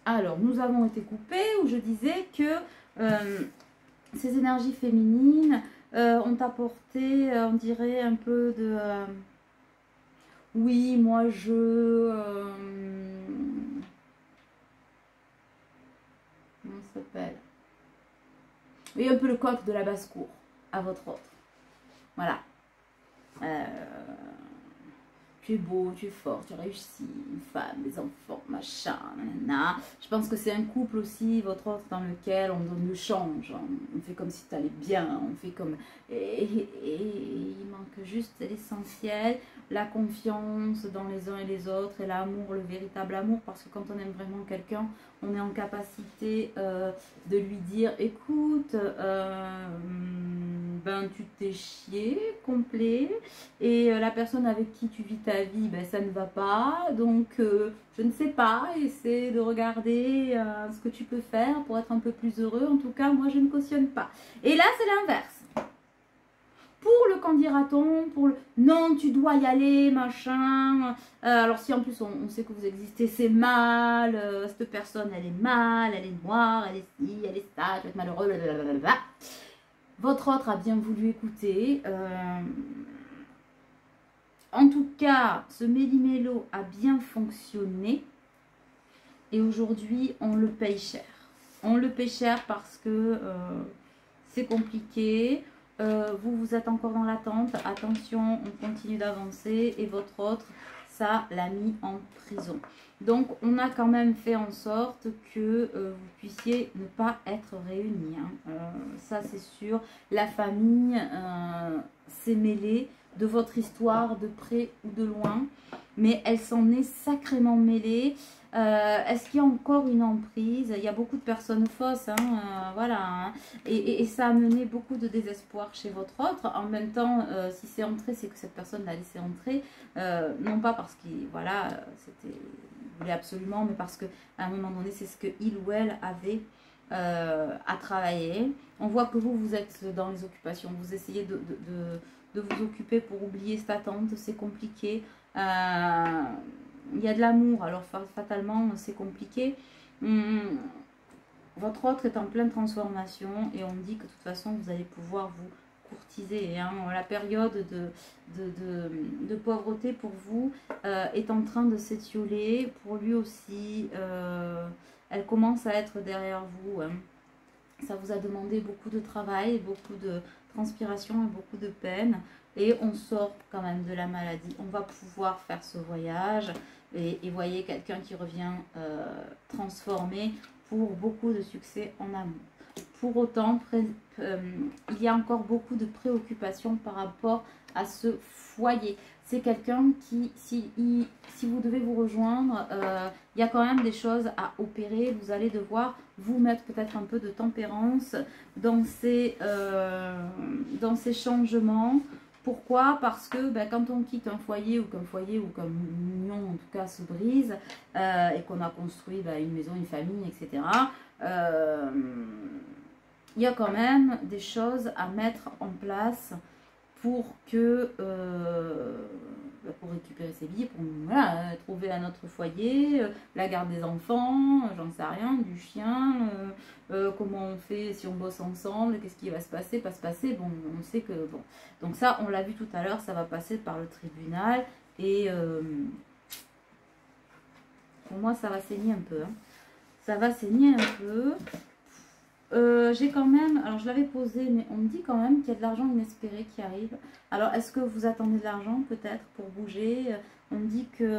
Alors, nous avons été coupés où je disais que ces énergies féminines ont apporté, on dirait, un peu de... oui, moi je... comment ça s'appelle? Oui, un peu le coq de la basse-cour à votre autre. Voilà. Tu es beau, tu es fort, tu as réussi, une femme, des enfants, machin, nanana. Je pense que c'est un couple aussi, votre autre, dans lequel on donne le change. On fait comme si tu allais bien, on fait comme... Et il manque juste l'essentiel, la confiance dans les uns et les autres, et l'amour, le véritable amour, parce que quand on aime vraiment quelqu'un, on est en capacité de lui dire, écoute, ben tu t'es chié, complet, et la personne avec qui tu vis ta vie, ben, ça ne va pas, donc je ne sais pas, essaie de regarder ce que tu peux faire pour être un peu plus heureux. En tout cas, moi je ne cautionne pas. Et là c'est l'inverse. Pour le qu'en dira-t-on, pour le non, tu dois y aller, machin. Alors si en plus on sait que vous existez, c'est mal, cette personne elle est mal, elle est noire, elle est ci, elle est ça, tu vas être malheureux, blablabla. Votre autre a bien voulu écouter. En tout cas, ce méli-mélo a bien fonctionné. Et aujourd'hui, on le paye cher. On le paye cher parce que c'est compliqué. Vous êtes encore dans l'attente. Attention, on continue d'avancer. Et votre autre, ça l'a mis en prison. Donc, on a quand même fait en sorte que vous puissiez ne pas être réunis. Hein. Ça, c'est sûr. La famille s'est mêlée de votre histoire, de près ou de loin. Mais elle s'en est sacrément mêlée. Est-ce qu'il y a encore une emprise? Il y a beaucoup de personnes fausses, hein, voilà. Hein. Et ça a mené beaucoup de désespoir chez votre autre. En même temps, si c'est entré, c'est que cette personne l'a laissé entrer. Non pas parce qu'il voilà, voulait absolument, mais parce qu'à un moment donné, c'est ce qu'il ou elle avait à travailler. On voit que vous êtes dans les occupations. Vous essayez de vous occuper pour oublier cette attente. C'est compliqué. Il y a de l'amour, alors fatalement c'est compliqué. Votre autre est en pleine transformation et on dit que de toute façon vous allez pouvoir vous courtiser. Hein. La période de pauvreté pour vous est en train de s'étioler. Pour lui aussi, elle commence à être derrière vous. Hein. Ça vous a demandé beaucoup de travail, beaucoup de transpiration et beaucoup de peine. Et on sort quand même de la maladie. On va pouvoir faire ce voyage. Et voyez quelqu'un qui revient transformé pour beaucoup de succès en amour. Pour autant, il y a encore beaucoup de préoccupations par rapport à ce foyer. C'est quelqu'un qui, si vous devez vous rejoindre, il y a quand même des choses à opérer. Vous allez devoir vous mettre peut-être un peu de tempérance dans ces changements. Pourquoi? Parce que ben, quand on quitte un foyer ou qu'un union en tout cas se brise et qu'on a construit ben, une maison, une famille, etc. Il y a quand même des choses à mettre en place pour que pour récupérer ses billets, pour voilà, trouver un autre foyer, la garde des enfants, j'en sais rien, du chien, comment on fait si on bosse ensemble, qu'est-ce qui va se passer, pas se passer, bon, on sait que, bon, donc ça, on l'a vu tout à l'heure, ça va passer par le tribunal, et pour moi, ça va saigner un peu, hein. Ça va saigner un peu. J'ai quand même, alors je l'avais posé, mais on me dit quand même qu'il y a de l'argent inespéré qui arrive. Alors, est-ce que vous attendez de l'argent peut-être pour bouger? On me dit que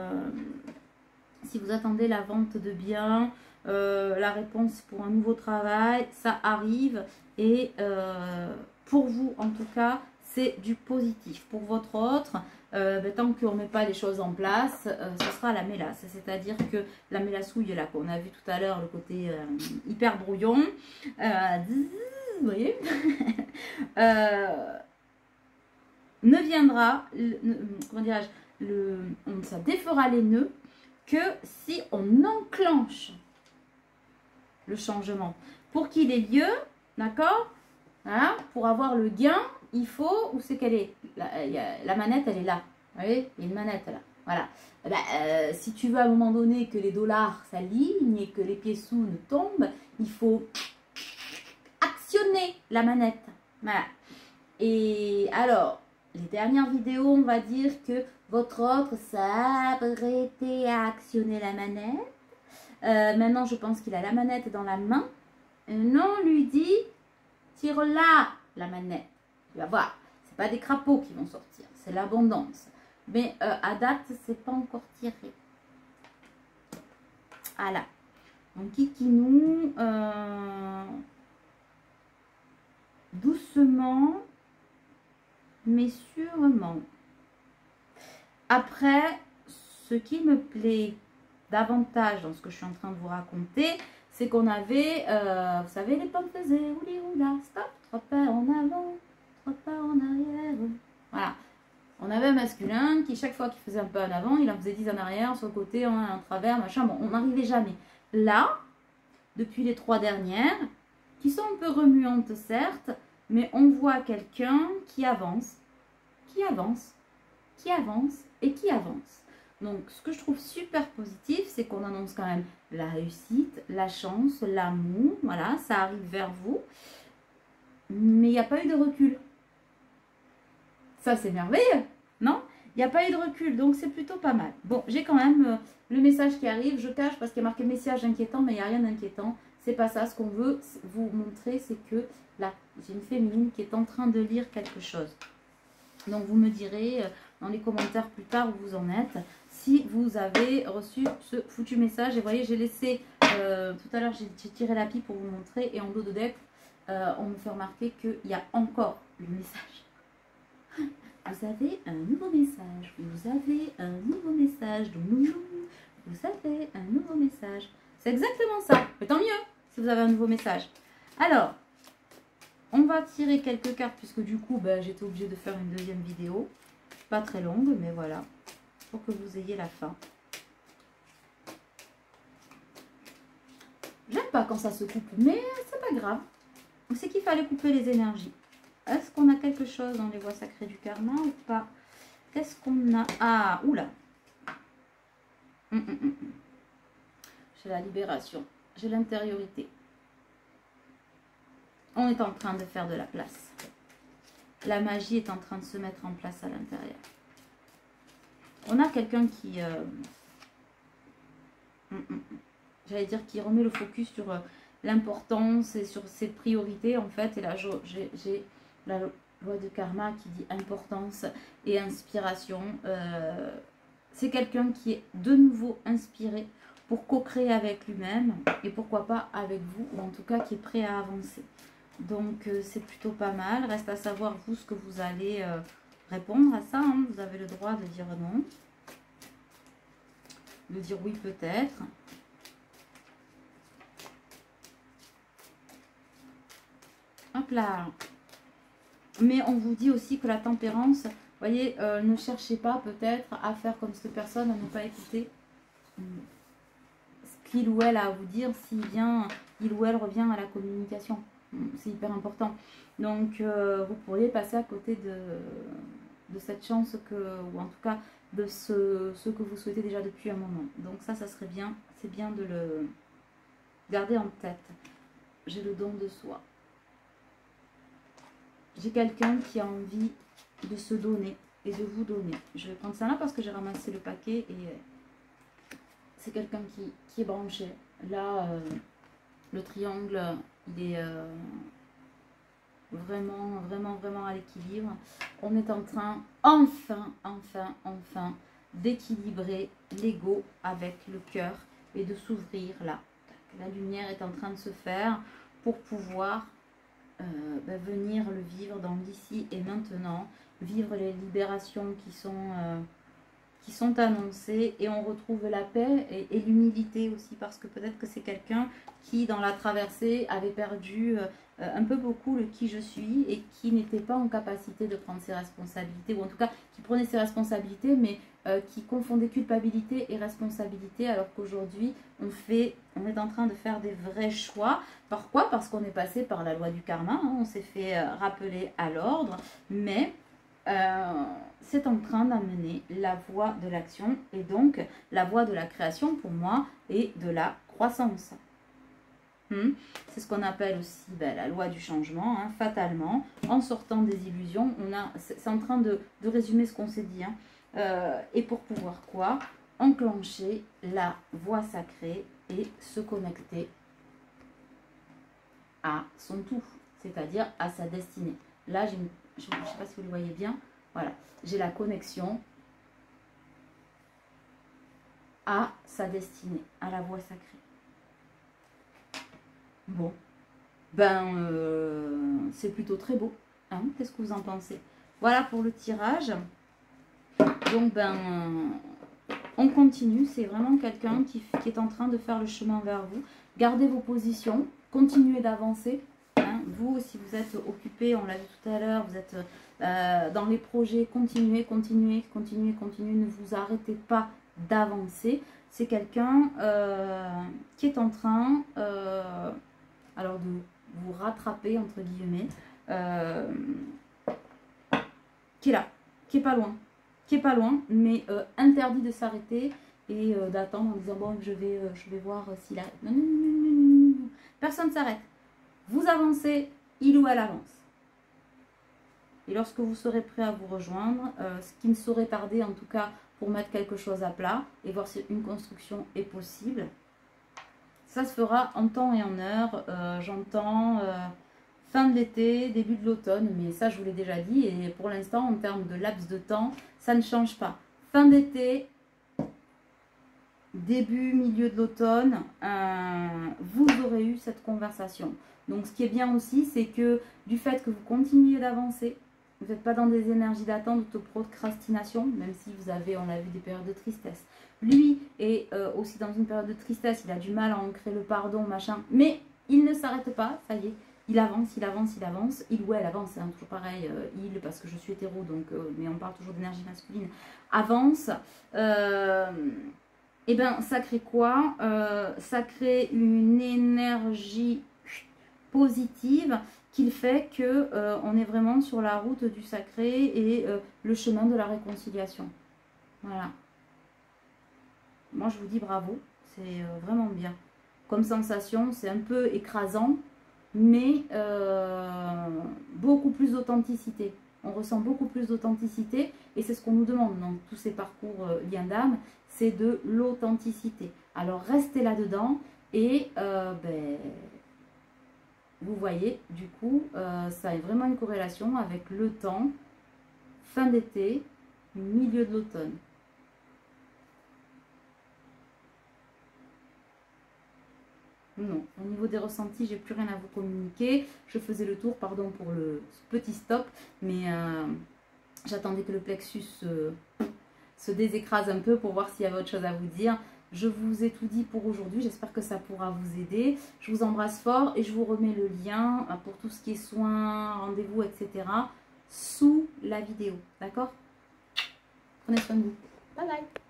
si vous attendez la vente de biens, la réponse pour un nouveau travail, ça arrive. Et pour vous, en tout cas, c'est du positif. Pour votre autre, tant qu'on ne met pas les choses en place, ce sera la mélasse. C'est-à-dire que la mélassouille, là, qu'on a vu tout à l'heure, le côté hyper brouillon, vous voyez, ne viendra, comment dirais-je, ça défera les nœuds que si on enclenche le changement. Pour qu'il ait lieu, d'accord, hein, pour avoir le gain, il faut, où c'est qu'elle est, la manette, elle est là. Vous voyez, il y a une manette là. Voilà. Si tu veux à un moment donné que les dollars s'alignent et que les pieds-sous ne tombent, il faut actionner la manette. Voilà. Et alors, les dernières vidéos, on va dire que votre autre s'apprêtait à actionner la manette. Maintenant, je pense qu'il a la manette dans la main. Non, on lui dit, tire là la manette. Tu vas voir, c'est pas des crapauds qui vont sortir, c'est l'abondance. Mais à date, c'est pas encore tiré. Voilà. Donc, Kikinou, doucement, mais sûrement. Après, ce qui me plaît davantage dans ce que je suis en train de vous raconter, c'est qu'on avait, vous savez, les pommes faisaient ouli oula, stop, 3 pas en avant, 3 pas en arrière. Voilà. On avait un masculin qui, chaque fois qu'il faisait un pas en avant, il en faisait 10 en arrière, sur le côté, en travers, machin. Bon, on n'arrivait jamais. Là, depuis les 3 dernières, qui sont un peu remuantes, certes, mais on voit quelqu'un qui avance, qui avance, qui avance et qui avance. Donc, ce que je trouve super positif, c'est qu'on annonce quand même la réussite, la chance, l'amour. Voilà, ça arrive vers vous. Mais il n'y a pas eu de recul. Ça, c'est merveilleux, non? Il n'y a pas eu de recul, donc c'est plutôt pas mal. Bon, j'ai quand même le message qui arrive. Je cache parce qu'il y a marqué message inquiétant, mais il n'y a rien d'inquiétant. C'est pas ça. Ce qu'on veut vous montrer, c'est que là, j'ai une féminine qui est en train de lire quelque chose. Donc, vous me direz dans les commentaires plus tard où vous en êtes, si vous avez reçu ce foutu message. Et vous voyez, j'ai laissé, tout à l'heure, j'ai tiré la pipe pour vous montrer. Et en dos de deck, on me fait remarquer qu'il y a encore le message. Vous avez un nouveau message. Vous avez un nouveau message. Vous avez un nouveau message. C'est exactement ça. Mais tant mieux si vous avez un nouveau message. Alors, on va tirer quelques cartes puisque du coup, j'étais obligée de faire une deuxième vidéo. Pas très longue, mais voilà. Pour que vous ayez la fin. J'aime pas quand ça se coupe, mais c'est pas grave. C'est qu'il fallait couper les énergies. Est-ce qu'on a quelque chose dans les voies sacrées du karma ou pas? Qu'est-ce qu'on a? Ah, oula. J'ai la libération. J'ai l'intériorité. On est en train de faire de la place. La magie est en train de se mettre en place à l'intérieur. On a quelqu'un qui... j'allais dire qui remet le focus sur l'importance et sur ses priorités en fait. Et là, j'ai la loi de karma qui dit importance et inspiration. C'est quelqu'un qui est de nouveau inspiré pour co-créer avec lui-même et pourquoi pas avec vous, ou en tout cas qui est prêt à avancer. Donc c'est plutôt pas mal. Reste à savoir vous ce que vous allez répondre à ça. Hein. Vous avez le droit de dire non, de dire oui peut-être. Hop là. Mais on vous dit aussi que la tempérance, vous voyez, ne cherchez pas peut-être à faire comme cette personne, à ne pas écouter ce qu'il ou elle a à vous dire, s'il vient, il ou elle revient à la communication. C'est hyper important. Donc, vous pourriez passer à côté de cette chance, ou en tout cas de ce que vous souhaitez déjà depuis un moment. Donc ça serait bien. C'est bien de le garder en tête. J'ai le don de soi. J'ai quelqu'un qui a envie de se donner et de vous donner. Je vais prendre ça là parce que j'ai ramassé le paquet et c'est quelqu'un qui est branché. Là, le triangle, il est vraiment à l'équilibre. On est en train, enfin, d'équilibrer l'ego avec le cœur et de s'ouvrir là. La lumière est en train de se faire pour pouvoir venir le vivre dans l'ici et maintenant, vivre les libérations qui sont annoncées, et on retrouve la paix et l'humilité aussi, parce que peut-être que c'est quelqu'un qui dans la traversée avait perdu un peu beaucoup le qui je suis et qui n'était pas en capacité de prendre ses responsabilités, ou en tout cas qui prenait ses responsabilités mais qui confondait culpabilité et responsabilité, alors qu'aujourd'hui on est en train de faire des vrais choix. Pourquoi? Parce qu'on est passé par la loi du karma, hein, on s'est fait rappeler à l'ordre, mais c'est en train d'amener la voie de l'action et donc la voie de la création pour moi et de la croissance. C'est ce qu'on appelle aussi la loi du changement, hein, fatalement, en sortant des illusions. C'est en train de résumer ce qu'on s'est dit. Hein. Et pour pouvoir quoi? Enclencher la voie sacrée et se connecter à son tout, c'est-à-dire à sa destinée. Là, je ne sais pas si vous le voyez bien, voilà, j'ai la connexion à sa destinée, à la voie sacrée. Bon, c'est plutôt très beau, hein. Qu'est-ce que vous en pensez? Voilà pour le tirage. Donc, on continue, c'est vraiment quelqu'un qui est en train de faire le chemin vers vous. Gardez vos positions, continuez d'avancer. Hein. Vous, si vous êtes occupé, on l'a vu tout à l'heure, vous êtes dans les projets, continuez, ne vous arrêtez pas d'avancer. C'est quelqu'un qui est en train alors de vous rattraper, entre guillemets, qui est là, qui est pas loin, mais interdit de s'arrêter et d'attendre en disant bon je vais voir s'il arrête. Non, personne ne s'arrête. Vous avancez, il ou elle avance. Et lorsque vous serez prêt à vous rejoindre, ce qui ne saurait tarder en tout cas pour mettre quelque chose à plat et voir si une construction est possible, ça se fera en temps et en heure. J'entends fin de l'été, début de l'automne, mais ça je vous l'ai déjà dit et pour l'instant en termes de laps de temps, ça ne change pas. Fin d'été, début, milieu de l'automne, vous aurez eu cette conversation. Donc ce qui est bien aussi, c'est que du fait que vous continuez d'avancer, vous n'êtes pas dans des énergies d'attente, de procrastination, même si vous avez, on l'a vu, des périodes de tristesse. Lui est aussi dans une période de tristesse, il a du mal à ancrer le pardon, machin, mais il ne s'arrête pas, ça y est, il avance, il ou elle avance, hein, toujours pareil, il, parce que je suis hétéro, donc, mais on parle toujours d'énergie masculine, avance, et bien ça crée quoi? Ça crée une énergie positive qu'il fait que on est vraiment sur la route du sacré et le chemin de la réconciliation. Voilà. Moi, je vous dis bravo. C'est vraiment bien. Comme sensation, c'est un peu écrasant, mais beaucoup plus d'authenticité. On ressent beaucoup plus d'authenticité et c'est ce qu'on nous demande dans tous ces parcours liens d'âme, c'est de l'authenticité. Alors, restez là-dedans et vous voyez, du coup, ça a vraiment une corrélation avec le temps, fin d'été, milieu de l'automne. Non, au niveau des ressentis, j'ai plus rien à vous communiquer. Je faisais le tour, pardon pour le petit stop, mais j'attendais que le plexus se désécrase un peu pour voir s'il y avait autre chose à vous dire. Je vous ai tout dit pour aujourd'hui, j'espère que ça pourra vous aider. Je vous embrasse fort et je vous remets le lien pour tout ce qui est soins, rendez-vous, etc. sous la vidéo. D'accord? Prenez soin de vous. Bye bye.